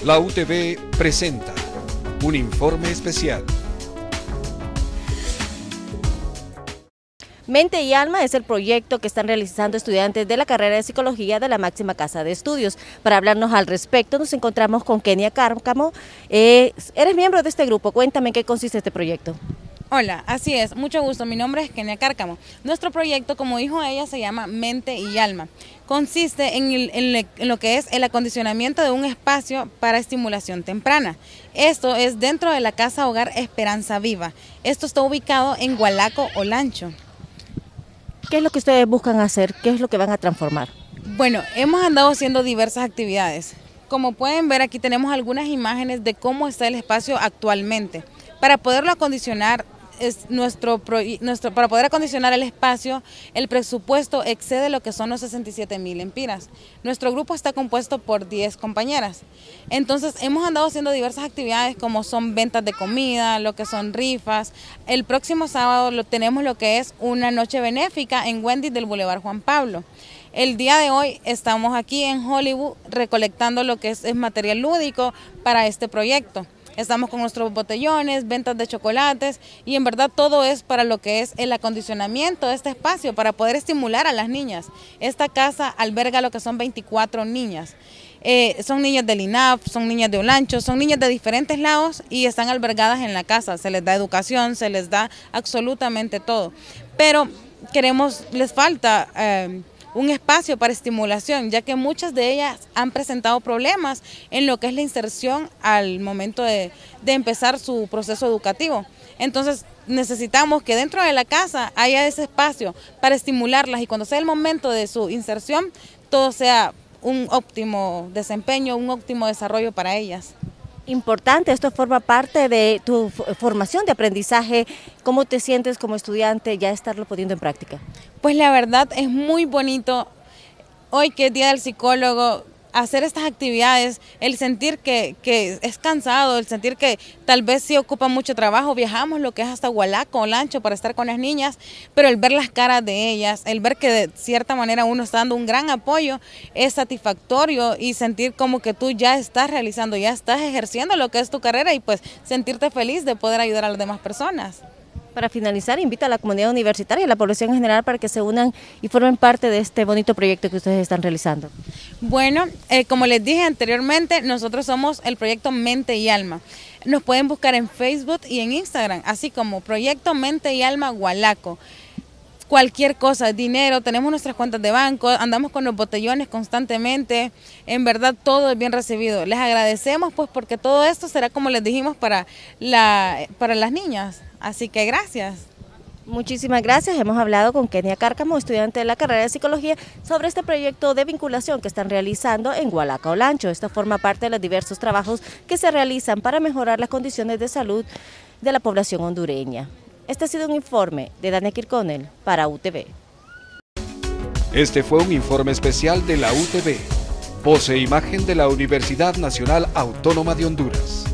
La UTV presenta un informe especial. Mente y Alma es el proyecto que están realizando estudiantes de la carrera de Psicología de la máxima casa de estudios. Para hablarnos al respecto nos encontramos con Kenia Cárcamo. Eres miembro de este grupo, cuéntame en qué consiste este proyecto. Hola, así es, mucho gusto, mi nombre es Kenia Cárcamo. Nuestro proyecto, como dijo ella, se llama Mente y Alma. Consiste en lo que es el acondicionamiento de un espacio para estimulación temprana. Esto es dentro de la Casa Hogar Esperanza Viva. Esto está ubicado en Gualaco, Olancho. ¿Qué es lo que ustedes buscan hacer? ¿Qué es lo que van a transformar? Bueno, hemos andado haciendo diversas actividades. Como pueden ver, aquí tenemos algunas imágenes de cómo está el espacio actualmente. Para poderlo acondicionar, para poder acondicionar el espacio, el presupuesto excede lo que son los 67,000 empiras. Nuestro grupo está compuesto por 10 compañeras. Entonces hemos andado haciendo diversas actividades como son ventas de comida, lo que son rifas. El próximo sábado tenemos lo que es una noche benéfica en Wendy's del Boulevard Juan Pablo. El día de hoy estamos aquí en Hollywood recolectando lo que es material lúdico para este proyecto. Estamos con nuestros botellones, ventas de chocolates y en verdad todo es para lo que es el acondicionamiento de este espacio para poder estimular a las niñas. Esta casa alberga lo que son 24 niñas. Son niñas del INAF, son niñas de Olancho, son niñas de diferentes lados y están albergadas en la casa. Se les da educación, se les da absolutamente todo. Pero les falta un espacio para estimulación, ya que muchas de ellas han presentado problemas en lo que es la inserción al momento de empezar su proceso educativo. Entonces necesitamos que dentro de la casa haya ese espacio para estimularlas y cuando sea el momento de su inserción, todo sea un óptimo desempeño, un óptimo desarrollo para ellas. Importante, esto forma parte de tu formación de aprendizaje. ¿Cómo te sientes como estudiante ya estarlo poniendo en práctica? Pues la verdad es muy bonito, hoy que es Día del Psicólogo, hacer estas actividades, el sentir que es cansado, el sentir que tal vez sí ocupa mucho trabajo, viajamos lo que es hasta Gualaco, Olancho para estar con las niñas, pero el ver las caras de ellas, el ver que de cierta manera uno está dando un gran apoyo, es satisfactorio y sentir como que tú ya estás realizando, ya estás ejerciendo lo que es tu carrera y pues sentirte feliz de poder ayudar a las demás personas. Para finalizar, invita a la comunidad universitaria y a la población en general para que se unan y formen parte de este bonito proyecto que ustedes están realizando. Bueno, como les dije anteriormente, nosotros somos el proyecto Mente y Alma. Nos pueden buscar en Facebook y en Instagram, así como Proyecto Mente y Alma Gualaco. Cualquier cosa, dinero, tenemos nuestras cuentas de banco, andamos con los botellones constantemente, en verdad todo es bien recibido. Les agradecemos pues porque todo esto será, como les dijimos, para las niñas, así que gracias. Muchísimas gracias, hemos hablado con Kenia Cárcamo, estudiante de la carrera de Psicología, sobre este proyecto de vinculación que están realizando en Gualaco, Olancho. Esto forma parte de los diversos trabajos que se realizan para mejorar las condiciones de salud de la población hondureña. Este ha sido un informe de Dania Kirconel para UTV. Este fue un informe especial de la UTV, voz e imagen de la Universidad Nacional Autónoma de Honduras.